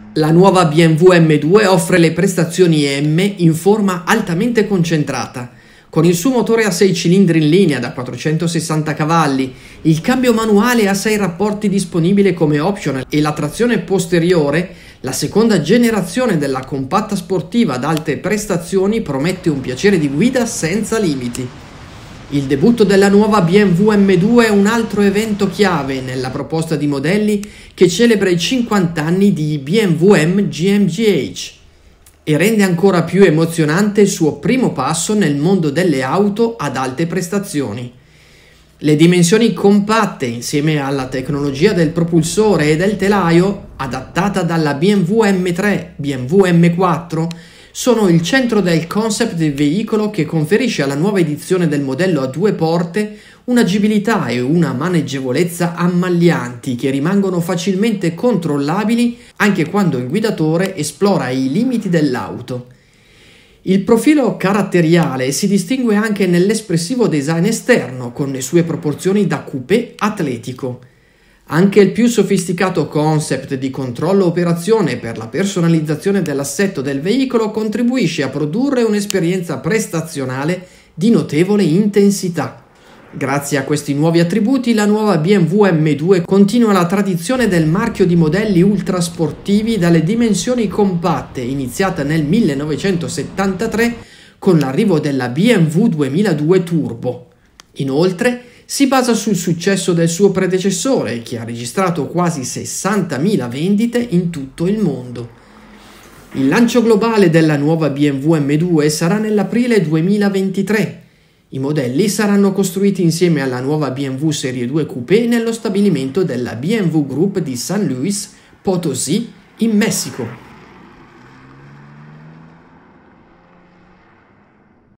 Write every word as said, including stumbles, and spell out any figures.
La nuova B M W M due offre le prestazioni M in forma altamente concentrata. Con il suo motore a sei cilindri in linea da quattrocentosessanta cavalli, il cambio manuale a sei rapporti disponibile come optional e la trazione posteriore, la seconda generazione della compatta sportiva ad alte prestazioni promette un piacere di guida senza limiti. Il debutto della nuova B M W M due è un altro evento chiave nella proposta di modelli che celebra i cinquanta anni di B M W M G M G H e rende ancora più emozionante il suo primo passo nel mondo delle auto ad alte prestazioni. Le dimensioni compatte, insieme alla tecnologia del propulsore e del telaio, adattata dalla B M W M tre, B M W M quattro, sono il centro del concept del veicolo che conferisce alla nuova edizione del modello a due porte un'agibilità e una maneggevolezza ammaglianti che rimangono facilmente controllabili anche quando il guidatore esplora i limiti dell'auto. Il profilo caratteriale si distingue anche nell'espressivo design esterno con le sue proporzioni da coupé atletico. Anche il più sofisticato concept di controllo operazione per la personalizzazione dell'assetto del veicolo contribuisce a produrre un'esperienza prestazionale di notevole intensità. Grazie a questi nuovi attributi, la nuova B M W M due continua la tradizione del marchio di modelli ultrasportivi dalle dimensioni compatte, iniziata nel millenovecentosettantatré con l'arrivo della B M W duemiladue Turbo. Inoltre, si basa sul successo del suo predecessore, che ha registrato quasi sessantamila vendite in tutto il mondo. Il lancio globale della nuova B M W M due sarà nell'aprile duemilaventitré. I modelli saranno costruiti insieme alla nuova B M W Serie due Coupé nello stabilimento della B M W Group di San Luis Potosí, in Messico.